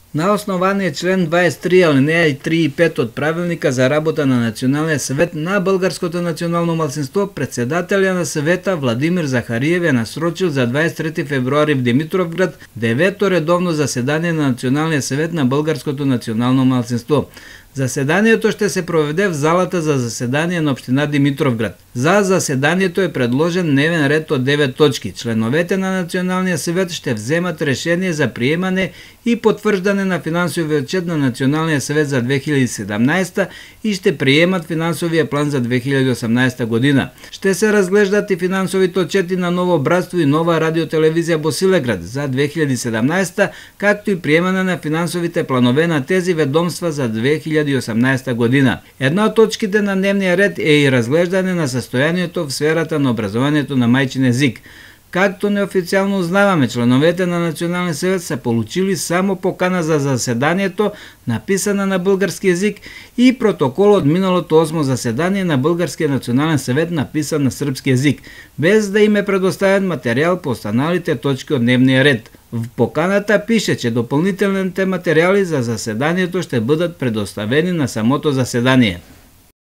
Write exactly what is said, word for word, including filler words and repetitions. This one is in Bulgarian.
На основание член двадесет и три, алинеи три и пет от Правилника за работа на Националния съвет на българското национално малцинство, председателя на съвета Владимир Захариев е насрочил за двадесет и трети февруари в Димитровград девето редовно заседание на Националния съвет на българското национално малцинство. Заседанието ще се проведе в залата за заседание на община Димитровград. За заседанието е предложен дневен ред от девет точки. Членовете на Националния съвет ще вземат решение за приемане и потвърждане на финансовия отчет на Националния съвет за две хиляди и седемнадесета и ще приемат финансовия план за две хиляди и осемнадесета година. Ще се разглеждат и финансовите отчети на Ново братство и Нова радиотелевизия Босилеград за две хиляди и седемнадесета, както и приемане на финансовите планове на тези ведомства за две хиляди и осемнадесета година. Една от точките на дневния ред е и разглеждане на състоянието в сферата на образованието на майчин език. Както неофициално узнаваме, членовете на Националния съвет са получили само покана за заседанието, написана на български език, и протокол от миналото осмо заседание на Българския национален съвет, написан на сръбски език, без да им е предоставен материал по останалите точки от дневния ред. В поканата пише, че допълнителните материали за заседанието ще бъдат предоставени на самото заседание.